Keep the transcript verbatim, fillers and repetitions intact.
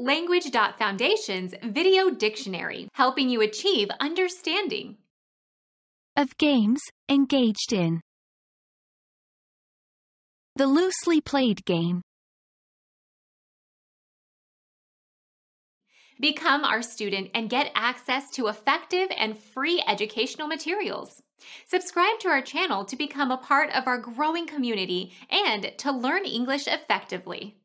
Language dot Foundation's Video Dictionary, helping you achieve understanding. Of games engaged in. The loosely played game. Become our student and get access to effective and free educational materials. Subscribe to our channel to become a part of our growing community and to learn English effectively.